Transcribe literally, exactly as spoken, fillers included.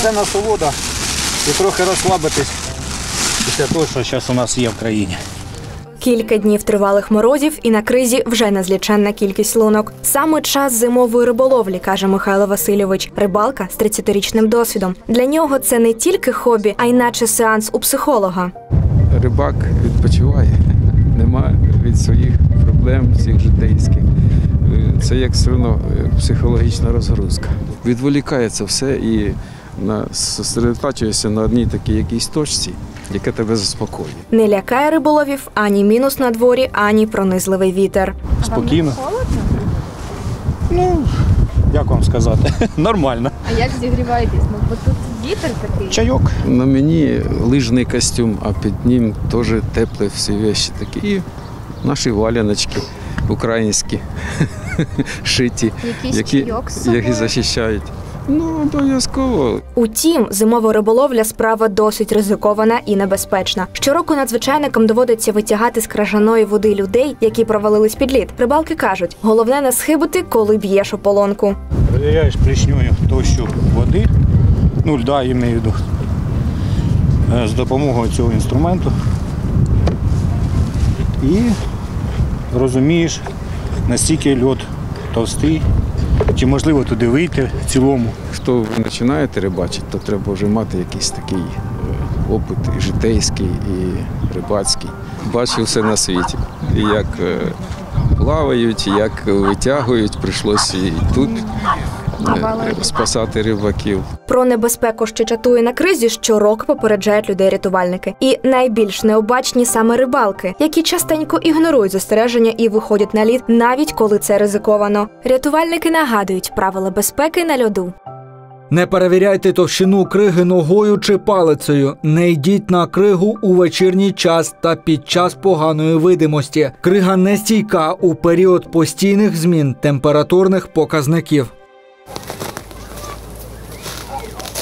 це насолода і трохи розслабитись після того, що зараз у нас є в країні. Кілька днів тривалих морозів і на кризі вже незліченна кількість лунок. Саме час зимової риболовлі, каже Михайло Васильович. Рибалка з тридцятирічним досвідом. Для нього це не тільки хобі, а й наче сеанс у психолога. Рибак відпочиває, нема від своїх проблем всіх житейських. Це як все одно психологічна розгрузка. Відволікається все і зосередотачується на одній такій якійсь точці, яка тебе заспокоює. Не лякає риболовів ані мінус на дворі, ані пронизливий вітер. Спокійно. А вам не холодно? Ну, як вам сказати, нормально. А як зігріваєтесь? Ну, бо тут вітер такий. Чайок. На мені лижний костюм, а під ним теж теплі всі речі такі. І наші валяночки українські, шиті, які, які захищають. Ну, обов'язково. Утім, зимова риболовля – справа досить ризикована і небезпечна. Щороку надзвичайникам доводиться витягати з крижаної води людей, які провалились під лід. Рибалки кажуть, головне не схибити, коли б'єш ополонку. Перевіряєш плішньою товщу води, ну льда, я маю в виду, з допомогою цього інструменту. І розумієш, наскільки лід товстий, чи можливо туди вийти в цілому. Хто ви починаєте рибачити, то треба вже мати якийсь такий опит і житейський, і рибацький. Бачив все на світі. І як плавають, і як витягують, прийшлося і тут спасати рибаків. Про небезпеку, що чатує на кризі, щороку попереджають людей рятувальники. І найбільш необачні саме рибалки, які частенько ігнорують застереження і виходять на лід, навіть коли це ризиковано. Рятувальники нагадують правила безпеки на льоду. Не перевіряйте товщину криги ногою чи палицею. Не йдіть на кригу у вечірній час та під час поганої видимості. Крига нестійка у період постійних змін температурних показників.